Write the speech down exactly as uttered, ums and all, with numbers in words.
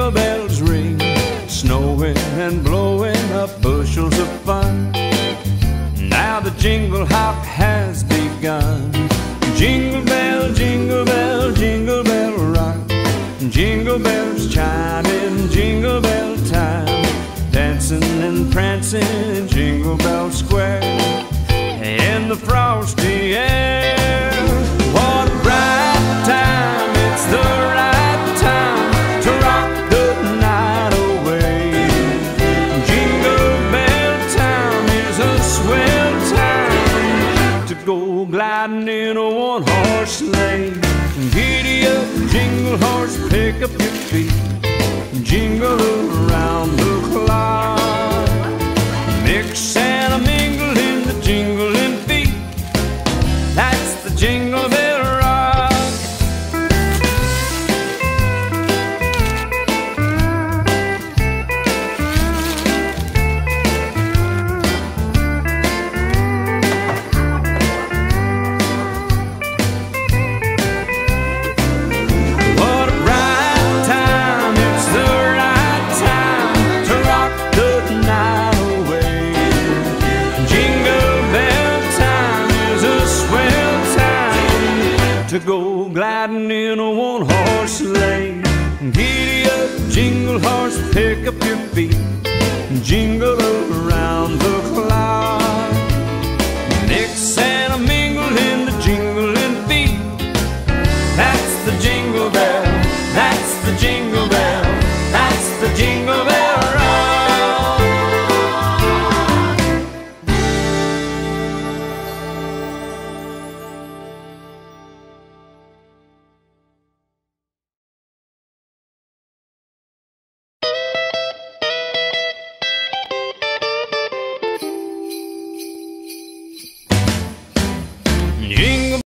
jingle bells ring, snowing and blowing up bushels of fun. Now the jingle hop has begun. Jingle bell, jingle bell, jingle bell rock. Jingle bells chime in jingle bell time, dancing and prancing in Jingle Bell Square in the frosty air. What a bright time, it's the right time to rock the night away. Jingle bell time is a swell time to go gliding in a one-horse sleigh. Giddy up, jingle horse, pick up your feet, jingle around the clock. Mix and a mingle in the jingling feet, that's the Jingle Bell Rock. What a bright time, it's the right time to rock the night away. Jingle bell time is a swell time to go gliding in a one-horse sleigh. Giddy up, jingle horse, pick up your feet, jingle around the